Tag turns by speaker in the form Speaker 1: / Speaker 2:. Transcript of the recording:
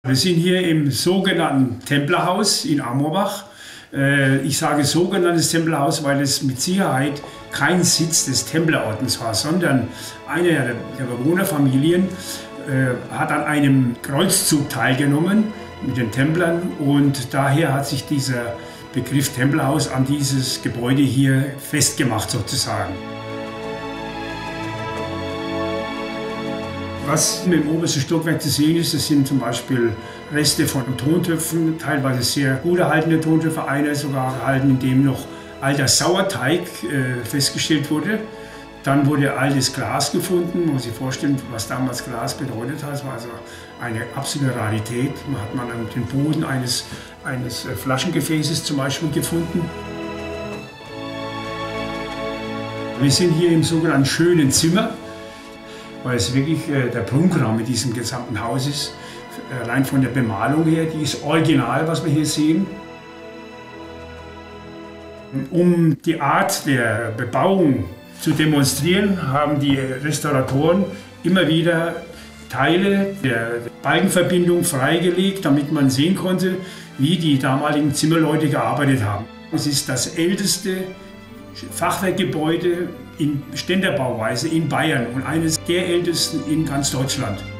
Speaker 1: Wir sind hier im sogenannten Templerhaus in Amorbach. Ich sage sogenanntes Templerhaus, weil es mit Sicherheit kein Sitz des Templerordens war, sondern eine der Bewohnerfamilien hat an einem Kreuzzug teilgenommen mit den Templern und daher hat sich dieser Begriff Templerhaus an dieses Gebäude hier festgemacht sozusagen. Was im obersten Stockwerk zu sehen ist, das sind zum Beispiel Reste von Tontöpfen, teilweise sehr gut erhaltene Tontöpfe, einer sogar erhalten, in dem noch alter Sauerteig festgestellt wurde. Dann wurde altes Glas gefunden, man muss sich vorstellen, was damals Glas bedeutet hat. Es war also eine absolute Rarität. Man hat den Boden eines Flaschengefäßes zum Beispiel gefunden. Wir sind hier im sogenannten schönen Zimmer, weil es wirklich der Prunkraum mit diesem gesamten Haus ist. Allein von der Bemalung her, die ist original, was wir hier sehen. Um die Art der Bebauung zu demonstrieren, haben die Restauratoren immer wieder Teile der Balkenverbindung freigelegt, damit man sehen konnte, wie die damaligen Zimmerleute gearbeitet haben. Es ist das älteste Fachwerkgebäude in Ständerbauweise in Bayern und eines der ältesten in ganz Deutschland.